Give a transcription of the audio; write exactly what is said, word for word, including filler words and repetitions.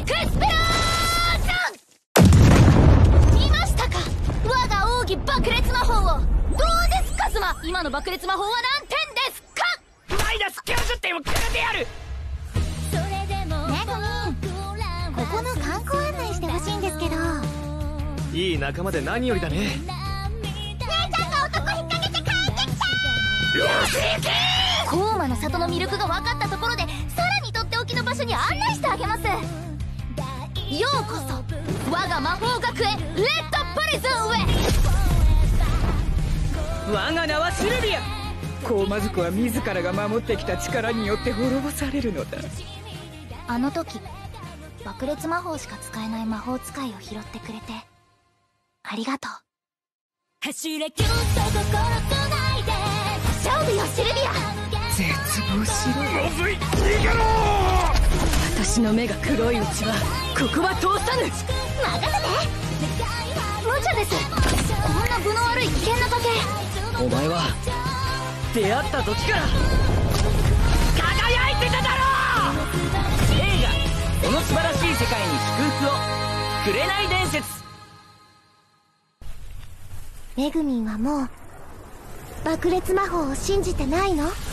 クスペラーション。見ましたか、我が奥義爆裂魔法を。どうですカズマ、今の爆裂魔法は何点ですか。 マイナスきゅうじゅってんをくれてやる。 めぐみ、ここの観光案内してほしいんですけど。 いい仲間で何よりだね。 姉ちゃんが男引っ掛けて帰ってきた。 よし行け。 高馬の里の魅力が分かったところで、さらにとっておきの場所に案内してあげます。ようこそ我が魔法学園レッドプリズンへ。 我が名はシルビア。高魔族は自らが守ってきた力によって滅ぼされるのだ。 あの時爆裂魔法しか使えない魔法使いを拾ってくれてありがとう。 走れキュッと心とないで。 勝負よシルビア。 絶望しろ。 まずい、逃げろ。 私の目が黒いうちはここは通さぬ。 任せて。無茶です。こんな分の悪い危険な賭け。 お前は出会った時から輝いてただろう。映画「この素晴らしい世界に祝福を」紅伝説。 めぐみんはもう爆裂魔法を信じてないの？